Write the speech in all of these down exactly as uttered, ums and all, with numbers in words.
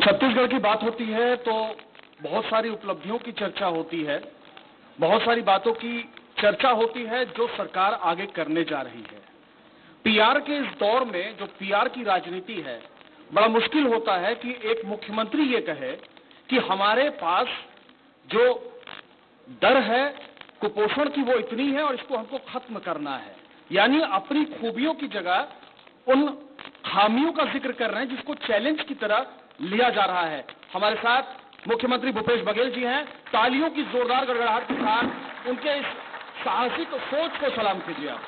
छत्तीसगढ़ की बात होती है तो बहुत सारी उपलब्धियों की चर्चा होती है, बहुत सारी बातों की चर्चा होती है जो सरकार आगे करने जा रही है। पीआर के इस दौर में जो पीआर की राजनीति है, बड़ा मुश्किल होता है कि एक मुख्यमंत्री ये कहे कि हमारे पास जो दर है कुपोषण की वो इतनी है और इसको हमको खत्म करना है। यानी अपनी खूबियों की जगह उन खामियों का जिक्र कर रहे हैं जिसको चैलेंज की तरह लिया जा रहा है। हमारे साथ मुख्यमंत्री भूपेश बघेल जी हैं। तालियों की जोरदार गड़गड़ाहट के साथ उनके इस साहसिक सोच को सलाम कीजिए आप।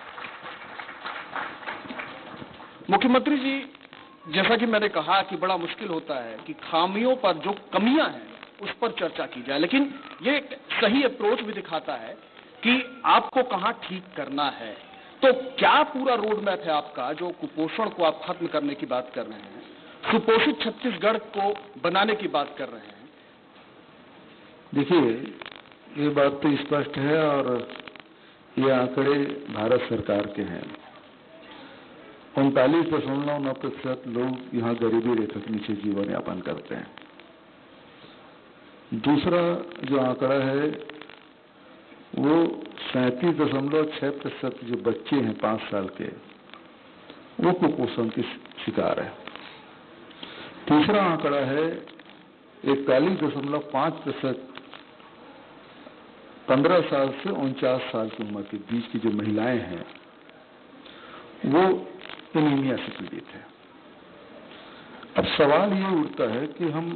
मुख्यमंत्री जी, जैसा कि मैंने कहा कि बड़ा मुश्किल होता है कि खामियों पर जो कमियां हैं उस पर चर्चा की जाए, लेकिन ये एक सही अप्रोच भी दिखाता है कि आपको कहां ठीक करना है। तो क्या पूरा रोड मैप है आपका जो कुपोषण को आप खत्म करने की बात कर रहे हैं, सुपोषित छत्तीसगढ़ को बनाने की बात कर रहे हैं? देखिए, ये बात तो स्पष्ट है और ये आंकड़े भारत सरकार के हैं। उनतालीस दशमलव नौ प्रतिशत लोग यहाँ गरीबी रेखा के नीचे जीवन यापन करते हैं। दूसरा जो आंकड़ा है वो सैंतीस दशमलव छह प्रतिशत जो बच्चे हैं पांच साल के, वो कुपोषण की शिकार है। तीसरा आंकड़ा है इकतालीस दशमलव पांच प्रतिशत पंद्रह साल से उनचास साल की उम्र के बीच की जो महिलाएं हैं वो एनीमिया से पीड़ित है। अब सवाल ये उठता है कि हम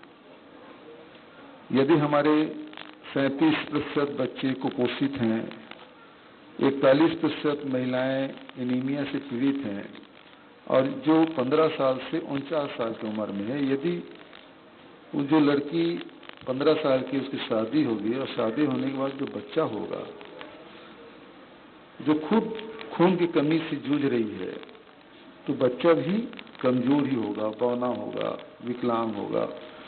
यदि हमारे सैंतीस प्रतिशत बच्चे कुपोषित हैं, इकतालीस प्रतिशत महिलाएं एनीमिया से पीड़ित हैं और जो पंद्रह साल से उनचास साल की उम्र में है, यदि वो जो लड़की पंद्रह साल की उसकी शादी होगी और शादी होने के बाद जो बच्चा होगा जो खुद खून की कमी से जूझ रही है, तो बच्चा भी कमजोर ही होगा, बौना होगा, विकलांग होगा।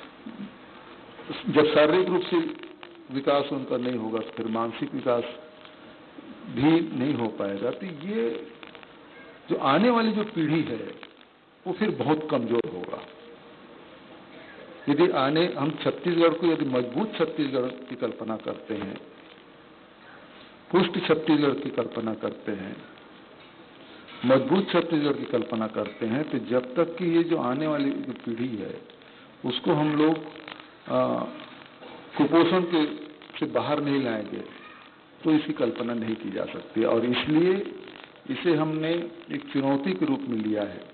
जब शारीरिक रूप से विकास उनका नहीं होगा तो फिर मानसिक विकास भी नहीं हो पाएगा। तो ये जो आने वाली जो पीढ़ी है वो फिर बहुत कमजोर होगा। यदि आने हम छत्तीसगढ़ को यदि मजबूत छत्तीसगढ़ की कल्पना करते हैं, पुष्ट छत्तीसगढ़ की कल्पना करते हैं, मजबूत छत्तीसगढ़ की कल्पना करते हैं, तो जब तक कि ये जो आने वाली जो पीढ़ी है उसको हम लोग कुपोषण के से बाहर नहीं लाएंगे तो इसकी कल्पना नहीं की जा सकती। और इसलिए इसे हमने एक चुनौती के रूप में लिया है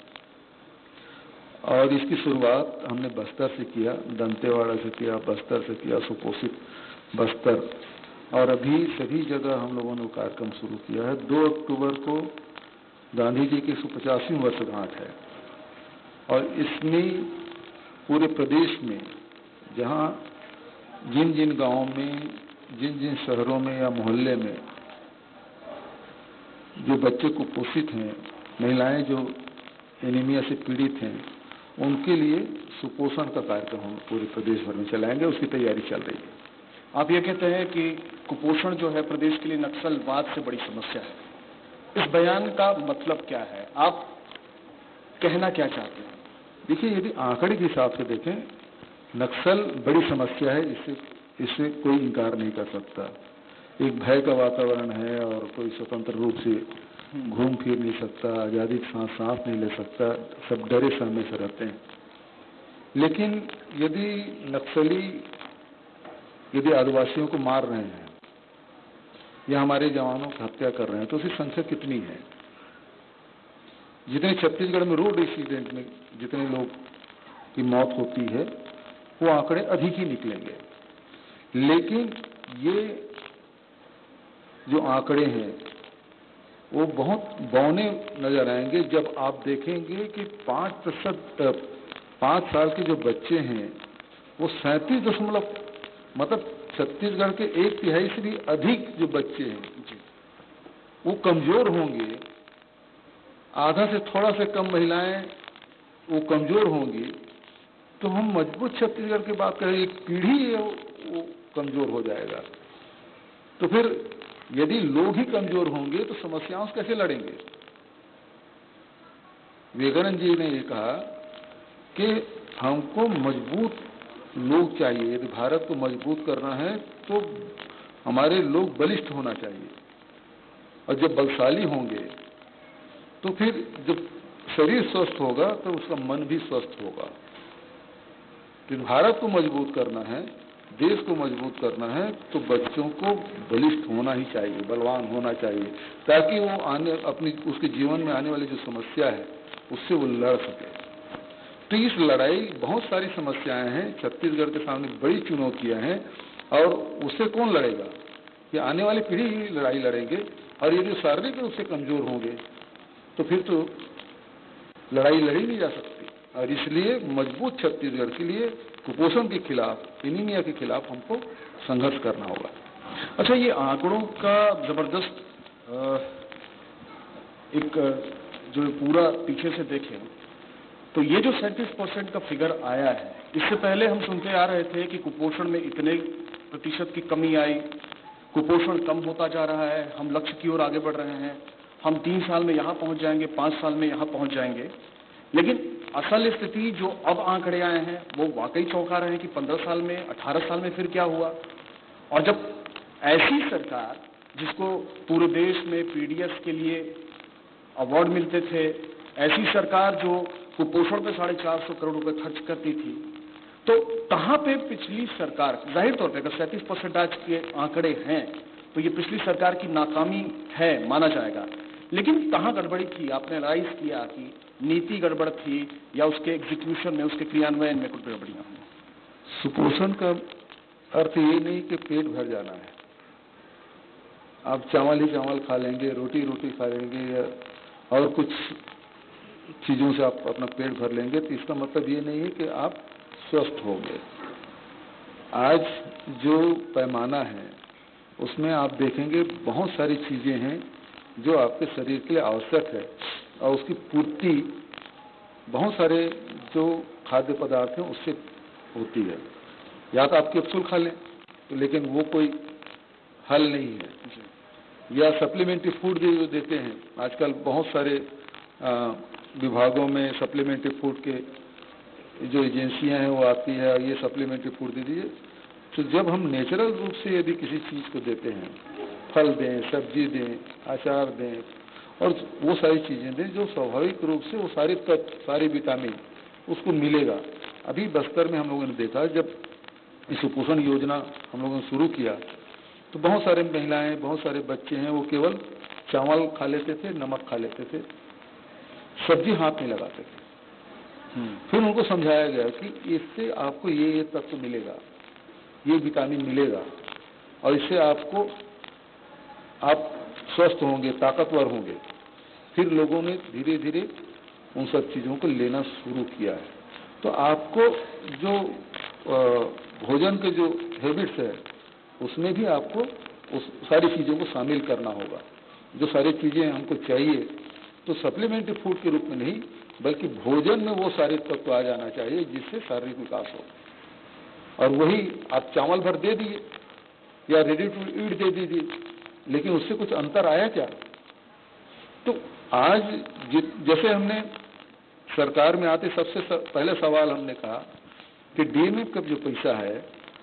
और इसकी शुरुआत हमने बस्तर से किया, दंतेवाड़ा से किया, बस्तर से किया, सुपोषित बस्तर, और अभी सभी जगह हम लोगों ने कार्यक्रम शुरू किया है। दो अक्टूबर को गांधी जी की एक सौ पचासवीं वर्षगांठ है और इसमें पूरे प्रदेश में जहां जिन जिन गांवों में, जिन जिन शहरों में या मोहल्ले में जो बच्चे कुपोषित हैं, महिलाएं जो एनीमिया से पीड़ित हैं, उनके लिए सुपोषण का कार्यक्रम हम पूरे प्रदेश भर में चलाएंगे। उसकी तैयारी चल रही है। आप ये कहते हैं कि कुपोषण जो है प्रदेश के लिए नक्सलवाद से बड़ी समस्या है। इस बयान का मतलब क्या है? आप कहना क्या चाहते हैं? देखिए, यदि आंकड़े के हिसाब से देखें, नक्सल बड़ी समस्या है, इससे इससे कोई इनकार नहीं कर सकता। एक भय का वातावरण है और कोई स्वतंत्र रूप से घूम फिर नहीं सकता, आज़ादी के साथ सांस नहीं ले सकता, सब डरे सहमे से रहते हैं। लेकिन यदि नक्सली यदि आदिवासियों को मार रहे हैं या हमारे जवानों की हत्या कर रहे हैं तो उसकी संख्या कितनी है? जितने छत्तीसगढ़ में रोड एक्सीडेंट में जितने लोग की मौत होती है वो आंकड़े अधिक ही निकलेंगे। लेकिन ये जो आंकड़े हैं वो बहुत बौने नजर आएंगे जब आप देखेंगे कि पांच प्रतिशत पांच साल के जो बच्चे हैं वो सैंतीस दशमलव मतलब छत्तीसगढ़ के एक तिहाई से भी अधिक जो बच्चे हैं वो कमजोर होंगे। आधा से थोड़ा से कम महिलाएं वो कमजोर होंगी। तो हम मजबूत छत्तीसगढ़ की बात करें, एक पीढ़ी है वो कमजोर हो जाएगा। तो फिर यदि लोग ही कमजोर होंगे तो समस्याओं से कैसे लड़ेंगे? विवेकानंद जी ने ये कहा कि हमको मजबूत लोग चाहिए। यदि भारत को मजबूत करना है तो हमारे लोग बलिष्ठ होना चाहिए, और जब बलशाली होंगे तो फिर जब शरीर स्वस्थ होगा तो उसका मन भी स्वस्थ होगा। यदि भारत को मजबूत करना है, देश को मजबूत करना है, तो बच्चों को बलिष्ठ होना ही चाहिए, बलवान होना चाहिए, ताकि वो आने अपनी उसके जीवन में आने वाली जो समस्या है उससे वो लड़ सके। तो इस लड़ाई, बहुत सारी समस्याएं हैं, छत्तीसगढ़ के सामने बड़ी चुनौतियां हैं, और उससे कौन लड़ेगा? ये आने वाली पीढ़ी ही लड़ाई लड़ेंगे, और ये जो शारीरिक रूप से कमजोर होंगे तो फिर तो लड़ाई लड़ी नहीं जा सकती। और इसलिए मजबूत छत्तीसगढ़ के लिए कुपोषण के खिलाफ, एनीमिया के खिलाफ हमको संघर्ष करना होगा। अच्छा, ये आंकड़ों का जबरदस्त एक जो पूरा पीछे से देखें तो ये जो सैंतीस परसेंट का फिगर आया है, इससे पहले हम सुनते आ रहे थे कि कुपोषण में इतने प्रतिशत की कमी आई, कुपोषण कम होता जा रहा है, हम लक्ष्य की ओर आगे बढ़ रहे हैं, हम तीन साल में यहाँ पहुँच जाएंगे, पाँच साल में यहाँ पहुँच जाएंगे। लेकिन असल स्थिति जो अब आंकड़े आए हैं वो वाकई चौंका रहे हैं कि पंद्रह साल में, अठारह साल में फिर क्या हुआ। और जब ऐसी सरकार जिसको पूरे देश में पीडीएस के लिए अवार्ड मिलते थे, ऐसी सरकार जो कुपोषण पे साढ़े चार सौ करोड़ रुपए खर्च करती थी, तो कहाँ पे पिछली सरकार, जाहिर तौर पे अगर सैंतीस परसेंट आज के आंकड़े हैं तो ये पिछली सरकार की नाकामी है माना जाएगा, लेकिन कहाँ गड़बड़ी थी? आपने एनालाइज किया कि नीति गड़बड़ थी या उसके एग्जीक्यूशन में, उसके क्रियान्वयन में कुछ गड़बड़ियां हुई? सुपोषण का अर्थ ये नहीं कि पेट भर जाना है, आप चावल ही चावल खा लेंगे, रोटी रोटी खा लेंगे, या और कुछ चीज़ों से आप अपना पेट भर लेंगे, तो इसका मतलब ये नहीं है कि आप स्वस्थ होंगे। आज जो पैमाना है उसमें आप देखेंगे बहुत सारी चीज़ें हैं जो आपके शरीर के लिए आवश्यक है, और उसकी पूर्ति बहुत सारे जो खाद्य पदार्थ हैं उससे होती है। या तो आप कैप्सूल खा लें, लेकिन वो कोई हल नहीं है, या सप्लीमेंट्री फूड जो देते हैं, आजकल बहुत सारे आ, विभागों में सप्लीमेंट्री फूड के जो एजेंसियां हैं वो आती है, ये सप्लीमेंट्री फूड दे दीजिए। तो जब हम नेचुरल रूप से यदि किसी चीज़ को देते हैं, फल दें, सब्जी दें, अचार दें, और वो सारी चीज़ें दें जो स्वाभाविक रूप से वो सारे तत्व, सारे विटामिन उसको मिलेगा। अभी बस्तर में हम लोगों ने देखा, जब इस कुपोषण योजना हम लोगों ने शुरू किया तो बहुत सारे महिलाएं, बहुत सारे बच्चे हैं, वो केवल चावल खा लेते थे, नमक खा लेते थे, सब्जी हाथ नहीं लगाते थे। फिर उनको समझाया गया कि इससे आपको ये ये तत्व मिलेगा, ये विटामिन मिलेगा, और इससे आपको आप स्वस्थ होंगे, ताकतवर होंगे। फिर लोगों ने धीरे धीरे उन सब चीज़ों को लेना शुरू किया है। तो आपको जो भोजन के जो हैबिट्स है उसमें भी आपको उस सारी चीज़ों को शामिल करना होगा। जो सारी चीज़ें हमको चाहिए तो सप्लीमेंट्री फूड के रूप में नहीं, बल्कि भोजन में वो सारे तत्व आ जाना चाहिए जिससे शारीरिक विकास हो। और वही आप चावल भर दे दिए या रेडी टू ईट दे दीजिए, लेकिन उससे कुछ अंतर आया क्या? तो आज जैसे हमने सरकार में आते सबसे पहले सवाल हमने कहा कि डीएमएफ का जो पैसा है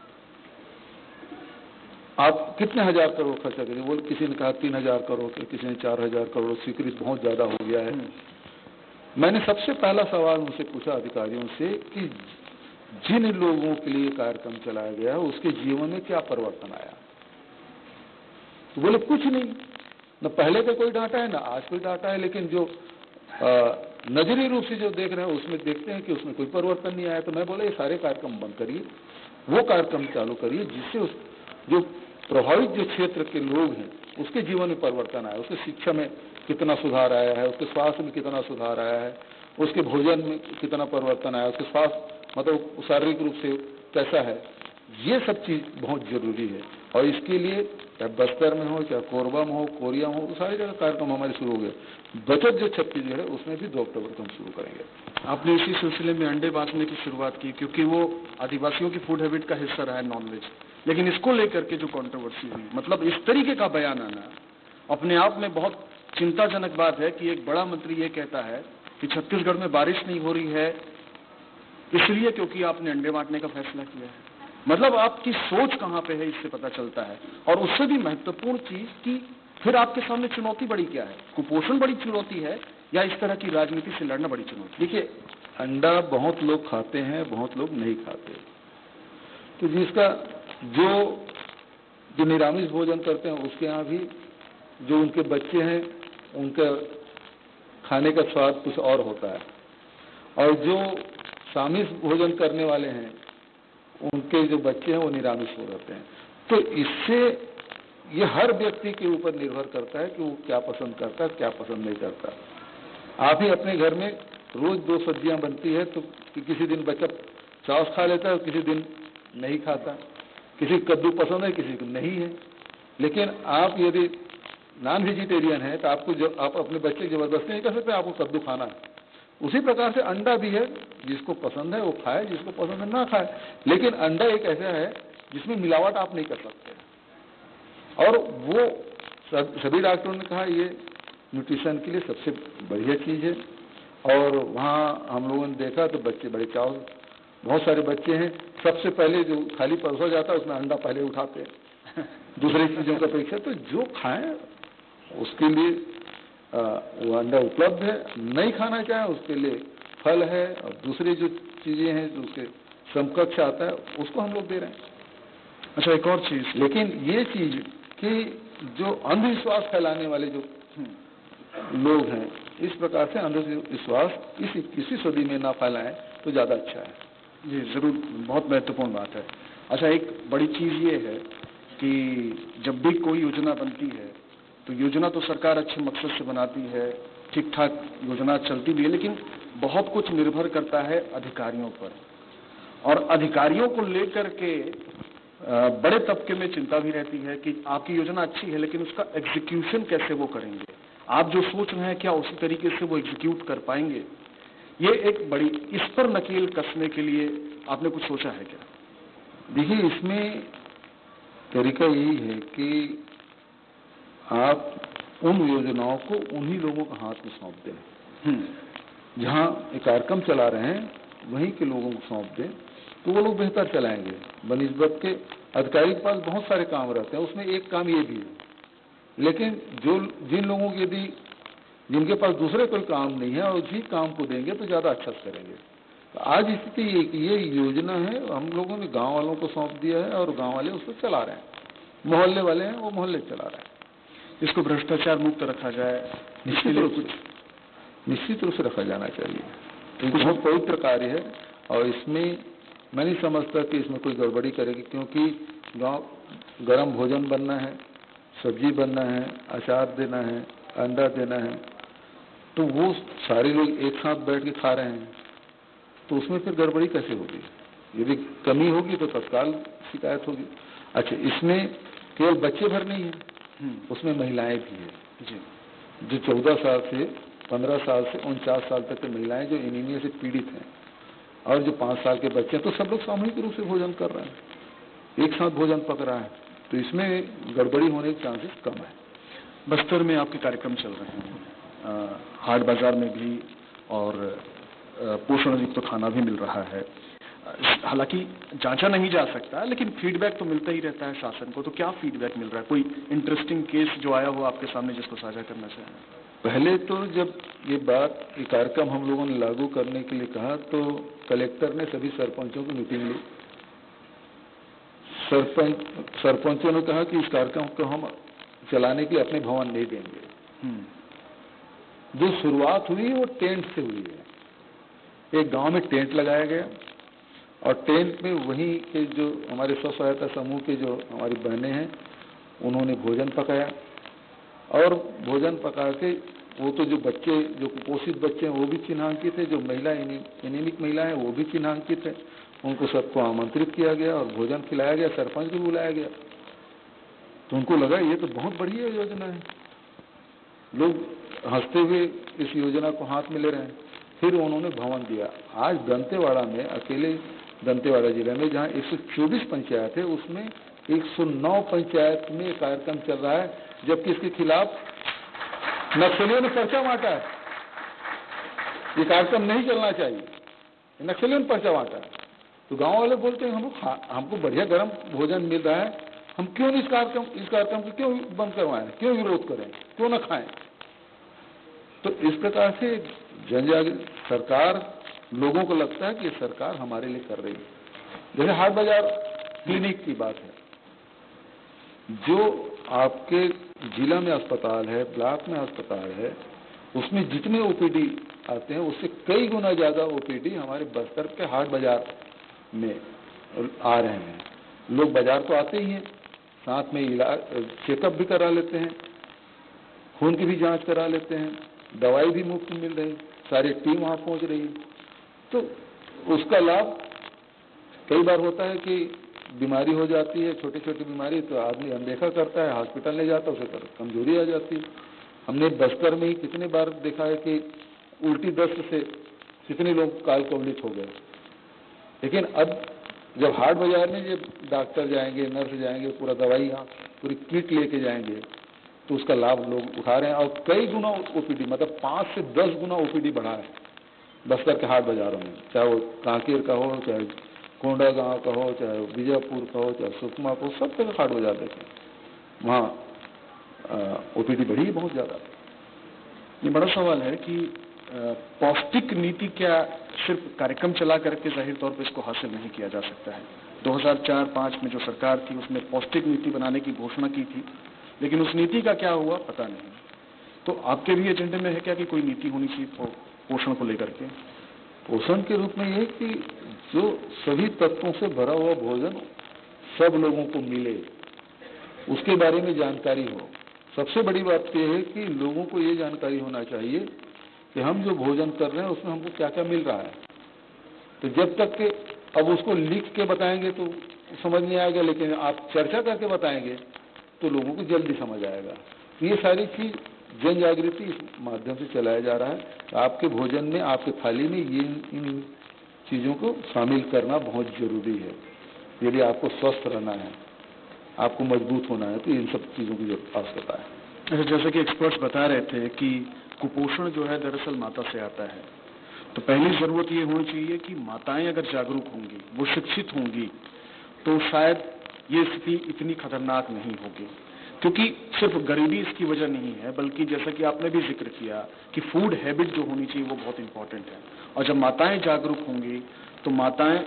आप कितने हजार करोड़ खर्चा करेंगे। वो किसी ने कहा तीन हजार करोड़, किसी ने चार हजार करोड़, स्वीकृत बहुत ज्यादा हो गया है। मैंने सबसे पहला सवाल उनसे पूछा, अधिकारियों से, कि जिन लोगों के लिए कार्यक्रम चलाया गया उसके जीवन में क्या परिवर्तन आया? तो बोले कुछ नहीं, न पहले का कोई डाटा है ना आज कोई डाटा है, लेकिन जो नजरी रूप से जो देख रहे हैं उसमें देखते हैं कि उसमें कोई परिवर्तन नहीं आया। तो मैं बोला ये सारे कार्यक्रम बंद करिए, वो कार्यक्रम चालू करिए जिससे उस जो प्रभावित जो क्षेत्र के लोग हैं उसके जीवन में परिवर्तन आया, उसके शिक्षा में कितना सुधार आया है, उसके स्वास्थ्य में कितना सुधार आया है, उसके भोजन में कितना परिवर्तन आया, उसके स्वास्थ्य मतलब शारीरिक रूप से कैसा है। ये सब चीज बहुत जरूरी है, और इसके लिए चाहे बस्तर में हो, चाहे कोरबा में हो, कोरिया में हो, सारी जगह कार्यक्रम हमारे शुरू हो गए। बचत जो छत्तीसगढ़ है उसमें भी दो अक्टूबर को हम शुरू करेंगे। आपने इसी सिलसिले में अंडे बांटने की शुरुआत की, क्योंकि वो आदिवासियों की फूड हैबिट का हिस्सा रहा है नॉनवेज, लेकिन इसको लेकर के जो कंट्रोवर्सी हुई, मतलब इस तरीके का बयान आना अपने आप में बहुत चिंताजनक बात है कि एक बड़ा मंत्री ये कहता है कि छत्तीसगढ़ में बारिश नहीं हो रही है, इसलिए क्योंकि आपने अंडे बांटने का फैसला किया है। मतलब आपकी सोच कहां पे है इससे पता चलता है। और उससे भी महत्वपूर्ण चीज कि फिर आपके सामने चुनौती बड़ी क्या है, कुपोषण बड़ी चुनौती है या इस तरह की राजनीति से लड़ना बड़ी चुनौती? देखिए, अंडा बहुत लोग खाते हैं, बहुत लोग नहीं खाते। तो जिसका जो जो निरामिष भोजन करते हैं उसके यहाँ भी जो उनके बच्चे हैं उनका खाने का स्वाद कुछ और होता है, और जो सामिष भोजन करने वाले हैं उनके जो बच्चे हैं वो निरामिष हो जाते हैं। तो इससे ये हर व्यक्ति के ऊपर निर्भर करता है कि वो क्या पसंद करता है, क्या पसंद नहीं करता। आप ही अपने घर में रोज दो सब्जियां बनती है तो कि किसी दिन बच्चा चावल खा लेता है और किसी दिन नहीं खाता, किसी को कद्दू पसंद है, किसी को नहीं है। लेकिन आप यदि नॉन वेजिटेरियन है तो आपको जो आप अपने बच्चे जबरदस्ती नहीं कर सकते आपको कद्दू खाना है। उसी प्रकार से अंडा भी है, जिसको पसंद है वो खाए, जिसको पसंद है ना खाए। लेकिन अंडा एक ऐसा है जिसमें मिलावट आप नहीं कर सकते, और वो सभी डॉक्टरों ने कहा ये न्यूट्रिशन के लिए सबसे बढ़िया चीज़ है। और वहाँ हम लोगों ने देखा तो बच्चे बड़े चाव, बहुत सारे बच्चे हैं सबसे पहले जो खाली परोसा जाता है उसमें अंडा पहले उठाते हैं दूसरी चीज़ों की अपेक्षा। तो जो खाएं उसके लिए आ, वो अंडा उपलब्ध है, नहीं खाना चाहे उसके लिए फल है, और दूसरी जो चीज़ें हैं जो उसके समकक्ष आता है उसको हम लोग दे रहे हैं। अच्छा, एक और चीज़, लेकिन ये चीज़ कि जो अंधविश्वास फैलाने वाले जो लोग हैं, इस प्रकार से अंधविश्वास इस इक्कीसवीं सदी में ना फैलाएं तो ज़्यादा अच्छा है। जी जरूर, बहुत महत्वपूर्ण बात है। अच्छा, एक बड़ी चीज़ ये है कि जब भी कोई योजना बनती है तो योजना तो सरकार अच्छे मकसद से बनाती है, ठीक ठाक योजना चलती भी है, लेकिन बहुत कुछ निर्भर करता है अधिकारियों पर। और अधिकारियों को लेकर के बड़े तबके में चिंता भी रहती है कि आपकी योजना अच्छी है लेकिन उसका एग्जीक्यूशन कैसे वो करेंगे, आप जो सोच रहे हैं क्या उसी तरीके से वो एग्जीक्यूट कर पाएंगे। ये एक बड़ी, इस पर नकेल कसने के लिए आपने कुछ सोचा है क्या? देखिए, इसमें तरीका यही है कि आप उन योजनाओं को उन्हीं लोगों के हाथ में सौंप दें, जहां एक कार्यक्रम चला रहे हैं वहीं के लोगों को सौंप दें तो वो लोग बेहतर चलाएंगे बनिस्बत के। अधिकारी के पास बहुत सारे काम रहते हैं, उसमें एक काम ये भी है। लेकिन जो जिन लोगों की यदि जिनके पास दूसरे कोई काम नहीं है और उसी काम को देंगे तो ज़्यादा अच्छा से करेंगे। तो आज स्थिति ये कि ये योजना है, हम लोगों ने गांव वालों को सौंप दिया है और गांव वाले उसको चला रहे हैं, मोहल्ले वाले हैं वो मोहल्ले चला रहे हैं। इसको भ्रष्टाचार मुक्त रखा जाए, निश्चित रूप से निश्चित रूप से रखा जाना चाहिए। तो बहुत पवित्र कार्य है और इसमें मैं नहीं समझता कि इसमें कोई गड़बड़ी करेगी, क्योंकि गाँव गर्म भोजन बनना है, सब्जी बनना है, अचार देना है, अंडा देना है, तो वो सारे लोग एक साथ बैठ के खा रहे हैं, तो उसमें फिर गड़बड़ी कैसे होगी? यदि कमी होगी तो तत्काल शिकायत होगी। अच्छा, इसमें केवल बच्चे भर नहीं है, उसमें महिलाएं भी है जी, जो चौदह साल से पंद्रह साल से उनचास साल तक की महिलाएं जो एनीमिया से पीड़ित हैं, और जो पाँच साल के बच्चे हैं, तो सब लोग सामूहिक रूप से भोजन कर रहे हैं, एक साथ भोजन पक रहा है, तो इसमें गड़बड़ी होने के चांसेस कम है। बस्तर में आपके कार्यक्रम चल रहे हैं, हाट बाजार में भी, और पोषण युक्त तो खाना भी मिल रहा है। हालांकि जांचा नहीं जा सकता, लेकिन फीडबैक तो मिलता ही रहता है शासन को। तो क्या फीडबैक मिल रहा है? कोई इंटरेस्टिंग केस जो आया हो आपके सामने जिसको साझा करना चाहें? पहले तो जब ये बात ये कार्यक्रम हम लोगों ने लागू करने के लिए कहा तो कलेक्टर ने सभी सरपंचों की मीटिंग ली। सरपंच सरपंचों ने कहा कि इस कार्यक्रम को हम चलाने के लिए अपने भवन नहीं देंगे। जो शुरुआत हुई वो टेंट से हुई है। एक गांव में टेंट लगाया गया और टेंट में वहीं के जो हमारे स्व सहायता समूह के जो हमारी बहनें हैं उन्होंने भोजन पकाया, और भोजन पका के वो तो जो बच्चे जो कुपोषित बच्चे हैं वो भी चिन्हांकित है, जो महिला एनीमिक महिला है वो भी चिन्हांकित है, उनको सबको आमंत्रित किया गया और भोजन खिलाया गया, सरपंच भी बुलाया गया। तो उनको लगा ये तो बहुत बढ़िया योजना है, लोग हंसते हुए इस योजना को हाथ में ले रहे हैं। फिर उन्होंने भवन दिया। आज दंतेवाड़ा में, अकेले दंतेवाड़ा जिले में जहाँ एक सौ चौबीस पंचायत है उसमें एक सौ नौ पंचायत में कार्यक्रम चल रहा है, जबकि इसके खिलाफ नक्सलियों ने पर्चा बांटा है। ये कार्यक्रम नहीं चलना चाहिए। नक्सलियों ने पर्चा बांटा है। तो गांव वाले बोलते हैं हमको हमको बढ़िया गर्म भोजन मिल रहा है, हम क्यों नहीं इस कार्यक्रम इस कार्यक्रम को क्यों बंद करवाएं, क्यों विरोध करें, क्यों न खाएं। तो इस प्रकार से जनजागृति सरकार, लोगों को लगता है कि सरकार हमारे लिए कर रही है। जैसे हाट बाजार क्लिनिक की बात है, जो आपके जिला में अस्पताल है, ब्लॉक में अस्पताल है, उसमें जितने ओपीडी आते हैं उससे कई गुना ज्यादा ओपीडी हमारे बस्तर के हाट बाजार में आ रहे हैं। लोग बाजार तो आते ही हैं, साथ में इलाज चेकअप भी करा लेते हैं, खून की भी जांच करा लेते हैं, दवाई भी मुफ्त मिल रही, सारी टीम वहां पहुंच रही है। तो उसका लाभ कई बार होता है कि बीमारी हो जाती है, छोटी छोटी बीमारी, तो आदमी अनदेखा करता है, हॉस्पिटल ले जाता है, उसे कमजोरी आ जाती है। हमने बस्तर में ही कितने बार देखा है कि उल्टी दस्त से कितने लोग काल कवलित हो गए। लेकिन अब जब हाट बाजार में जब डॉक्टर जाएंगे, नर्स जाएंगे, पूरा दवाई यहाँ पूरी किट लेके जाएंगे, तो उसका लाभ लोग उठा रहे हैं। और कई गुना ओपीडी, मतलब पाँच से दस गुना ओपीडी बढ़ा है बस्तर के हाट बाजारों में, चाहे वो कांकेर का हो, चाहे कोंडा गांव का हो, चाहे बीजापुर का हो, चाहे सुकमा का हो, सब जगह हाट बाजार देखें, वहाँ ओपीडी बढ़ी है बहुत ज़्यादा। ये बड़ा सवाल है कि पौष्टिक नीति क्या सिर्फ कार्यक्रम चला करके जाहिर तौर पर इसको हासिल नहीं किया जा सकता है। दो हज़ार चार पाँच में जो सरकार थी उसने पौष्टिक नीति बनाने की घोषणा की थी, लेकिन उस नीति का क्या हुआ पता नहीं। तो आपके भी एजेंडे में है क्या कि कोई नीति होनी चाहिए पोषण को लेकर के? पोषण के रूप में यह कि जो सभी तत्वों से भरा हुआ भोजन सब लोगों को मिले, उसके बारे में जानकारी हो। सबसे बड़ी बात यह है कि लोगों को ये जानकारी होना चाहिए कि हम जो भोजन कर रहे हैं उसमें हमको क्या क्या मिल रहा है। तो जब तक कि अब उसको लिख के बताएंगे तो समझ नहीं आएगा, लेकिन आप चर्चा करके बताएंगे तो लोगों को जल्दी समझ आएगा। तो ये सारी चीज जन जागृति इस माध्यम से चलाया जा रहा है। आपके भोजन में, आपके थाली में ये इन चीजों को शामिल करना बहुत जरूरी है। यदि आपको स्वस्थ रहना है, आपको मजबूत होना है, तो इन सब चीजों की आवश्यकता है। अच्छा, जैसे कि एक्सपर्ट्स बता रहे थे कि कुपोषण जो है दरअसल माता से आता है, तो पहली जरूरत ये होनी चाहिए कि माताएं अगर जागरूक होंगी, वो शिक्षित होंगी, तो शायद ये स्थिति इतनी खतरनाक नहीं होगी। क्योंकि सिर्फ गरीबी इसकी वजह नहीं है, बल्कि जैसा कि आपने भी जिक्र किया कि फूड हैबिट जो होनी चाहिए वो बहुत इंपॉर्टेंट है। और जब माताएं जागरूक होंगी तो माताएं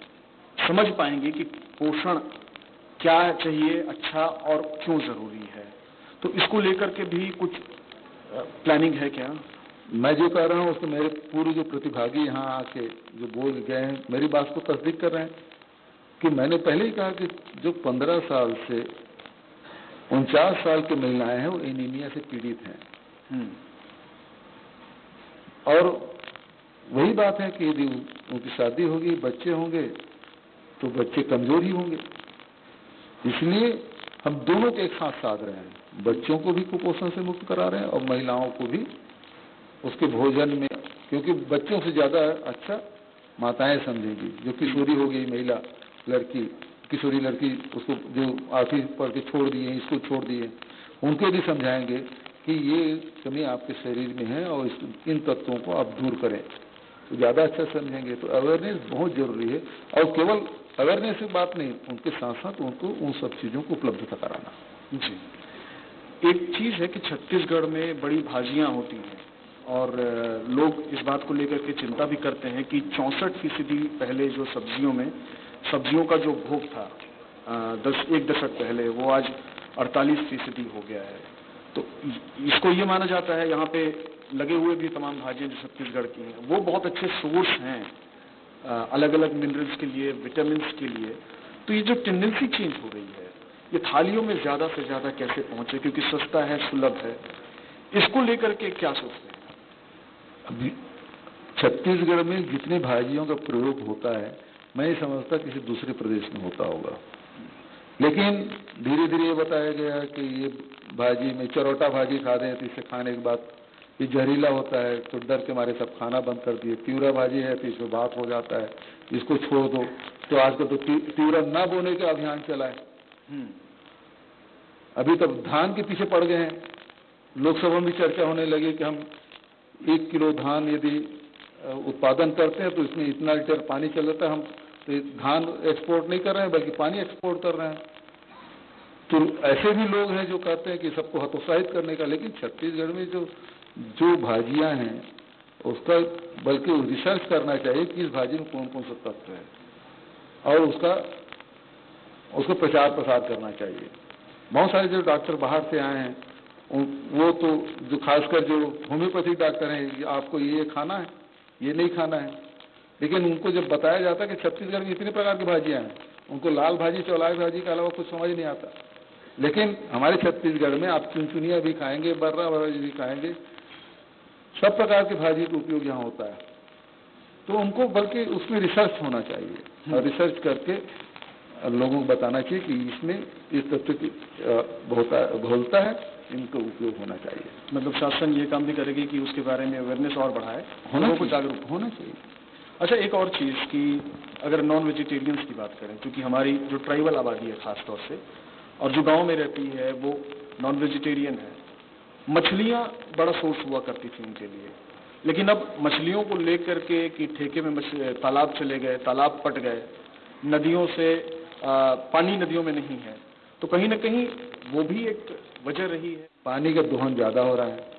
समझ पाएंगी कि पोषण क्या चाहिए, अच्छा और क्यों जरूरी है। तो इसको लेकर के भी कुछ प्लानिंग है क्या? मैं जो कह रहा हूँ उसको मेरे पूरे जो प्रतिभागी यहाँ आके जो बोल गए हैं, मेरी बात को तस्दीक कर रहे हैं कि मैंने पहले ही कहा कि जो पंद्रह साल से उनचास साल की महिलाएं हैं वो एनीमिया से पीड़ित हैं। और वही बात है कि यदि उनकी शादी होगी, बच्चे होंगे, तो बच्चे कमजोर ही होंगे। इसलिए हम दोनों के एक साथ साध रहे हैं, बच्चों को भी कुपोषण से मुक्त करा रहे हैं और महिलाओं को भी उसके भोजन में, क्योंकि बच्चों से ज्यादा अच्छा माताएं समझेंगी। जो किशोरी हो गई महिला, लड़की, किशोरी लड़की, उसको जो आठवीं पढ़ के छोड़ दिए, स्कूल छोड़ दिए, उनको भी समझाएंगे कि ये कमी आपके शरीर में है और इस, इन तत्वों को आप दूर करें, तो ज्यादा अच्छा समझेंगे। तो अवेयरनेस बहुत जरूरी है। और केवल अवेयरनेस की बात नहीं, उनके साथ साथ उनको उन सब चीजों को उपलब्ध कराना। जी, एक चीज है कि छत्तीसगढ़ में बड़ी भाजियां होती हैं और लोग इस बात को लेकर के चिंता भी करते हैं कि चौंसठ फीसदी पहले जो सब्जियों में सब्जियों का जो भोग था दस एक दशक पहले, वो आज अड़तालीस फीसदी हो गया है। तो इसको ये माना जाता है, यहाँ पे लगे हुए भी तमाम भाजियां जो छत्तीसगढ़ की हैं वो बहुत अच्छे सोर्स हैं अलग अलग मिनरल्स के लिए, विटामिन के लिए। तो ये जो टेंडेंसी चेंज हो रही है, ये थालियों में ज्यादा से ज्यादा कैसे पहुंचे, क्योंकि सस्ता है, सुलभ है, इसको लेकर के क्या सोचते हैं? अभी छत्तीसगढ़ में जितने भाजियों का प्रयोग होता है, मैं ये समझता किसी दूसरे प्रदेश में होता होगा। लेकिन धीरे धीरे ये बताया गया कि ये भाजी में चरौटा भाजी खा दें तो इसे खाने के बाद ये जहरीला होता है, तो डर के मारे सब खाना बंद कर दिए। तिवरा भाजी है तो इसमें बात हो जाता है, इसको छोड़ दो। तो आजकल तो तिवरा ना बोने का अभियान चला है। अभी तक धान के पीछे पड़ गए हैं। लोकसभा में चर्चा होने लगी कि हम एक किलो धान यदि उत्पादन करते हैं तो इसमें इतना लीटर पानी चल जाता है, हम तो धान एक्सपोर्ट नहीं कर रहे हैं बल्कि पानी एक्सपोर्ट कर रहे हैं। तो ऐसे भी लोग हैं जो कहते हैं कि सबको हतोत्साहित करने का, लेकिन छत्तीसगढ़ में जो जो भाजियां हैं उसका बल्कि रिसर्च करना चाहिए कि इस भाजी में कौन कौन सा तत्व है और उसका उसको प्रचार प्रसार करना चाहिए। बहुत सारे जो डॉक्टर बाहर से आए हैं वो तो जो खासकर जो होम्योपैथिक डॉक्टर हैं, आपको ये खाना है ये नहीं खाना है, लेकिन उनको जब बताया जाता है कि छत्तीसगढ़ में इतने प्रकार की भाजियां हैं, उनको लाल भाजी चौलाई भाजी के अलावा कुछ समझ नहीं आता। लेकिन हमारे छत्तीसगढ़ में आप चुनचुनिया भी खाएंगे, बर्रा भाजी भी खाएंगे, सब प्रकार की भाजी का उपयोग यहाँ होता है। तो उनको बल्कि उसमें रिसर्च होना चाहिए और रिसर्च करके लोगों को बताना चाहिए कि इसमें इस तत्व की बहुलता है, इनका उपयोग होना चाहिए। मतलब शासन ये काम भी करेगी कि उसके बारे में अवेयरनेस और बढ़ाए, लोगों को जागरूक होना चाहिए। अच्छा, एक और चीज़ कि अगर नॉन वेजिटेरियंस की बात करें, क्योंकि हमारी जो ट्राइबल आबादी है खास तौर से और जो गांव में रहती है वो नॉन वेजिटेरियन है, मछलियां बड़ा सोर्स हुआ करती थी उनके लिए, लेकिन अब मछलियों को लेकर के कि ठेके में तालाब चले गए, तालाब पट गए, नदियों से आ, पानी नदियों में नहीं है, तो कहीं ना कहीं वो भी एक वजह रही है। पानी का दोहन ज्यादा हो रहा है,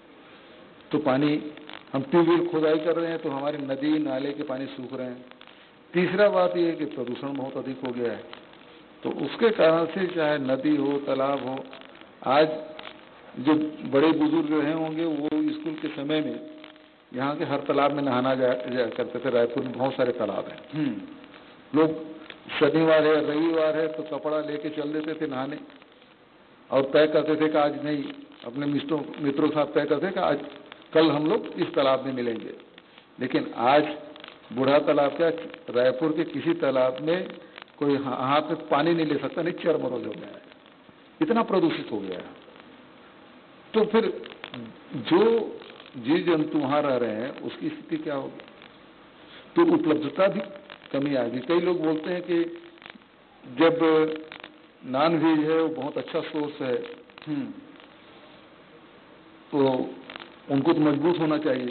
तो पानी हम ट्यूबवेल खोदाई कर रहे हैं तो हमारे नदी नाले के पानी सूख रहे हैं। तीसरा बात यह है कि प्रदूषण बहुत अधिक हो गया है, तो उसके कारण से चाहे नदी हो तालाब हो, आज जो बड़े बुजुर्ग रहे होंगे वो स्कूल के समय में यहाँ के हर तालाब में नहाना जा, जा करते थे। रायपुर में बहुत सारे तालाब हैं, लोग शनिवार है रविवार है तो कपड़ा लेके चल देते थे नहाने और तय करते थे कि आज नहीं, अपने मित्रों मित्रों के साथ तय करते थे कि आज कल हम लोग इस तालाब में मिलेंगे। लेकिन आज बूढ़ा तालाब क्या, रायपुर के किसी तालाब में कोई हाथ में पानी नहीं ले सकता, नहीं चरमरोल हो गया है, इतना प्रदूषित हो गया है। तो फिर जो जीव जंतु वहां रह रहे हैं उसकी स्थिति क्या होगी? तो उपलब्धता भी कमी आएगी। कई लोग बोलते हैं कि जब नॉन वेज है वो बहुत अच्छा सोर्स है, तो उनको तो मजबूत होना चाहिए,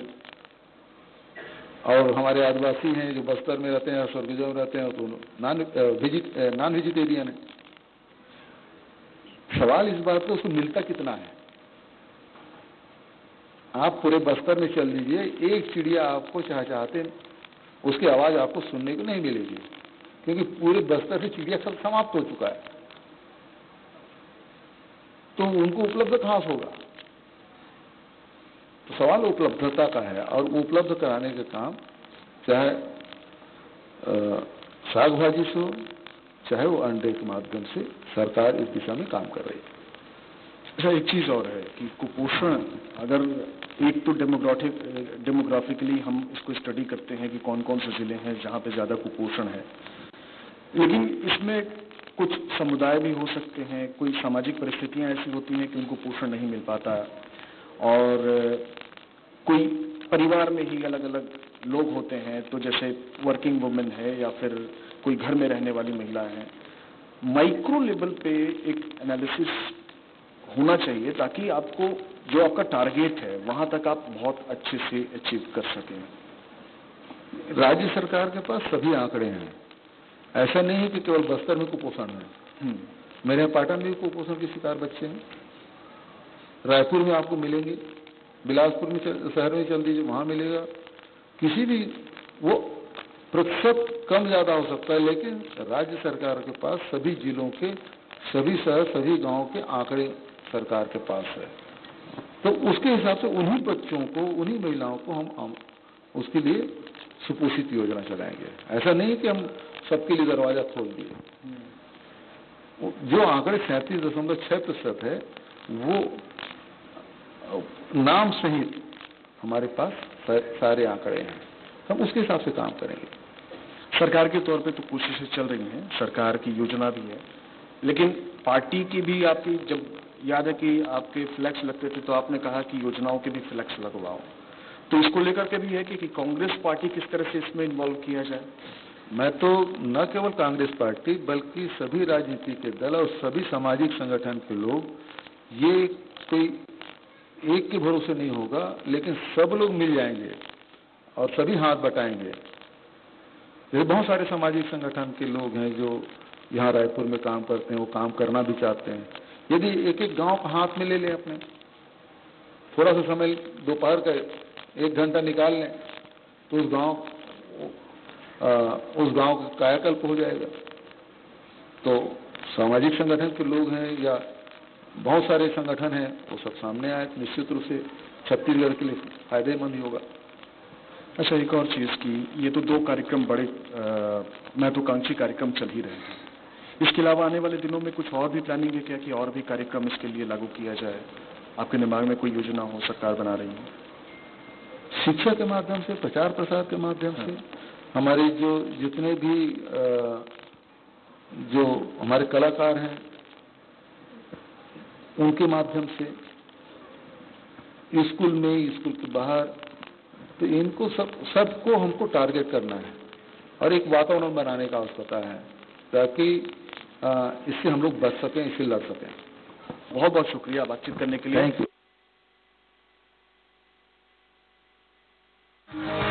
और हमारे आदिवासी हैं जो बस्तर में रहते हैं, सरगुजा में रहते हैं, तो नॉन वेजिट नॉन वेजिटेरियन है। सवाल इस बात का उसको मिलता कितना है? आप पूरे बस्तर में चल लीजिए, एक चिड़िया आपको चाह चाहते उसकी आवाज आपको सुनने को नहीं मिलेगी, क्योंकि पूरे बस्तर से चिड़िया सब समाप्त हो चुका है। तो उनको उपलब्ध कहां से होगा? तो सवाल उपलब्धता का है, और उपलब्ध कराने का काम चाहे साग भाजी से हो, चाहे वो अंडे के माध्यम से, सरकार इस दिशा में काम कर रही है। अच्छा, एक चीज़ और है कि कुपोषण, अगर एक तो डेमोग्राफिक डेमोग्राफिकली हम इसको स्टडी करते हैं कि कौन कौन से जिले हैं जहाँ पे ज़्यादा कुपोषण है, लेकिन इसमें कुछ समुदाय भी हो सकते हैं, कोई सामाजिक परिस्थितियाँ ऐसी होती हैं कि उनको पोषण नहीं मिल पाता, और कोई परिवार में ही अलग अलग लोग होते हैं, तो जैसे वर्किंग वुमेन है या फिर कोई घर में रहने वाली महिला है। माइक्रो लेवल पे एक एनालिसिस होना चाहिए ताकि आपको जो आपका टारगेट है वहां तक आप बहुत अच्छे से अचीव कर सकें। राज्य सरकार के पास सभी आंकड़े हैं, ऐसा नहीं है कि केवल बस्तर में कुपोषण है। मेरे यहाँ पाटन में कुपोषण के शिकार बच्चे हैं, रायपुर में आपको मिलेंगे, बिलासपुर में शहर में चल दीजिए वहां मिलेगा, किसी भी वो प्रतिशत कम ज्यादा हो सकता है, लेकिन राज्य सरकार के पास सभी जिलों के सभी शहर सभी गांव के आंकड़े सरकार के पास है। तो उसके हिसाब से उन्हीं बच्चों को, उन्हीं महिलाओं को हम, हम उसके लिए सुपोषित योजना चलाएंगे। ऐसा नहीं कि हम सबके लिए दरवाजा खोल दिए। जो आंकड़े सैंतीस दशमलव छह प्रतिशत है वो नाम सहित हमारे पास सारे आंकड़े हैं, हम उसके हिसाब से काम करेंगे। सरकार के तौर पे तो कोशिशें चल रही हैं, सरकार की योजना भी है, लेकिन पार्टी की भी, आपकी जब याद है कि आपके फ्लैक्स लगते थे तो आपने कहा कि योजनाओं के भी फ्लैक्स लगवाओ, तो इसको लेकर के भी है कि, कि कांग्रेस पार्टी किस तरह से इसमें इन्वॉल्व किया जाए? मैं तो न केवल कांग्रेस पार्टी बल्कि सभी राजनीति के दल और सभी सामाजिक संगठन के लोग, ये कोई एक के भरोसे नहीं होगा, लेकिन सब लोग मिल जाएंगे और सभी हाथ बटाएंगे। जैसे बहुत सारे सामाजिक संगठन के लोग हैं जो यहाँ रायपुर में काम करते हैं, वो काम करना भी चाहते हैं। यदि एक एक गांव को हाथ में ले लें, अपने थोड़ा सा समय दोपहर का एक घंटा निकाल लें, तो उस गांव उस गांव का कायाकल्प हो जाएगा। तो सामाजिक संगठन के लोग हैं या बहुत सारे संगठन हैं, वो सब सामने आए, निश्चित रूप से छत्तीसगढ़ के लिए फायदेमंद ही होगा। अच्छा, एक और चीज़ की, ये तो दो कार्यक्रम बड़े महत्वाकांक्षी कार्यक्रम चल ही रहे हैं, इसके अलावा आने वाले दिनों में कुछ और भी प्लानिंग है क्या कि और भी कार्यक्रम इसके लिए लागू किया जाए? आपके दिमाग में कोई योजना हो, सरकार बना रही है? शिक्षा के माध्यम से, प्रचार प्रसार के माध्यम से, हमारे जो जितने भी जो हमारे कलाकार हैं उनके माध्यम से, स्कूल में, स्कूल के बाहर, तो इनको सब सबको हमको टारगेट करना है और एक वातावरण बनाने का आवश्यकता है ताकि इससे हम लोग बच सकें, इससे लड़ सकें। बहुत बहुत शुक्रिया बातचीत करने के लिए। Thank you.